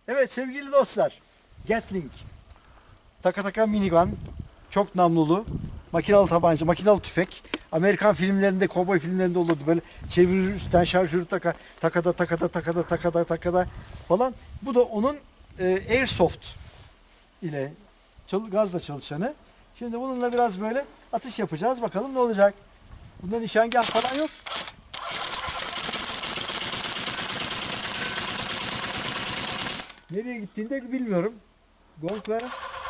Evet sevgili dostlar, Gatling, taka taka minigun, çok namlulu, makinalı tabanca, makinalı tüfek. Amerikan filmlerinde, kovboy filmlerinde olurdu böyle çevirir üstten şarjörü takar, takada takada takada takada takada falan. Bu da onun airsoft ile gazla çalışanı. Şimdi bununla biraz böyle atış yapacağız. Bakalım ne olacak. Bunda nişangah falan yok. Nereye gittiğini de bilmiyorum. Gonglara.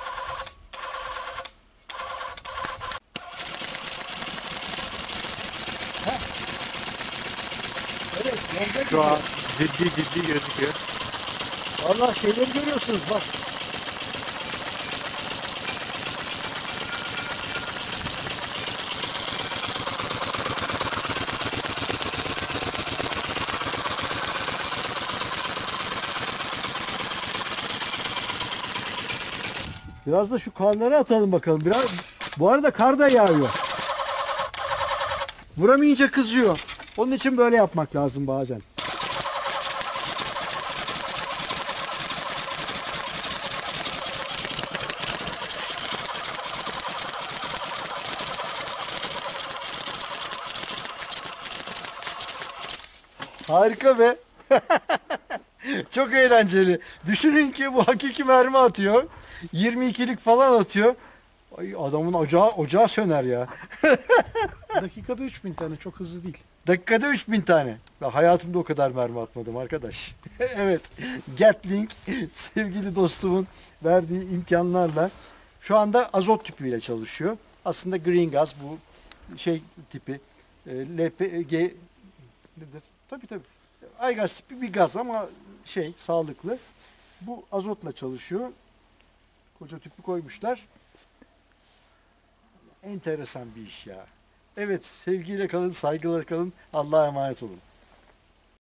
Evet, gonga Şu an gidiyor. ciddi gözüküyor. Vallahi şeyleri görüyorsunuz bak. Biraz da şu karları atalım bakalım. Biraz. Bu arada kar da yağıyor. Vuramayınca kızıyor. Onun için böyle yapmak lazım bazen. Harika be. Çok eğlenceli. Düşünün ki bu hakiki mermi atıyor. 22'lik falan atıyor. Ay, adamın ocağı söner ya. Dakikada 3000 tane, çok hızlı değil. Dakikada 3000 tane. Ben hayatımda o kadar mermi atmadım arkadaş. Evet. Gatling sevgili dostumun verdiği imkanlarla şu anda azot tüpüyle çalışıyor. Aslında green gas bu şey tipi LPG nedir? Tabii. Aygaz tipi bir gaz ama şey sağlıklı. Bu azotla çalışıyor. Koca tüpü koymuşlar. Enteresan bir iş ya. Evet sevgiyle kalın, saygıyla kalın. Allah'a emanet olun.